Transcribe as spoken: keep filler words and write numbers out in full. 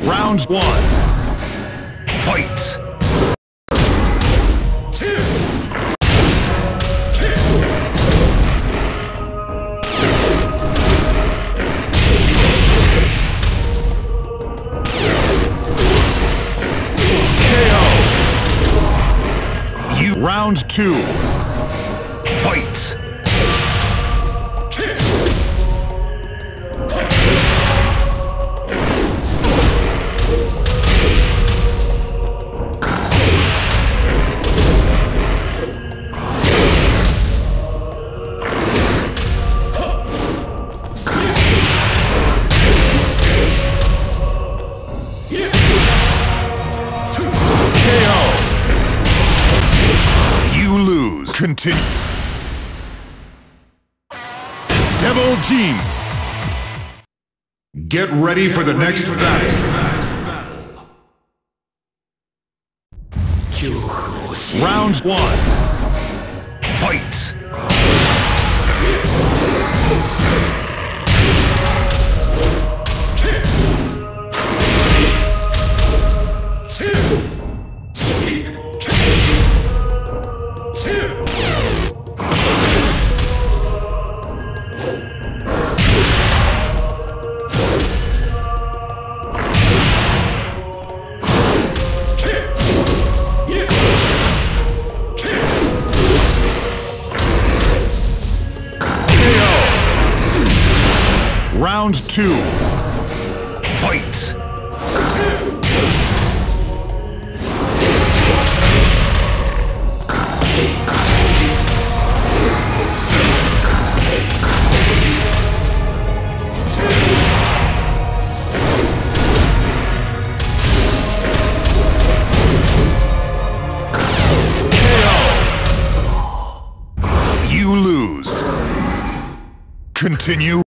Round one. Fight! Round two. Fight! Continue. Devil Jin. Get ready for the next battle. Round one. Fight. Round two. Fight! You lose. Continue.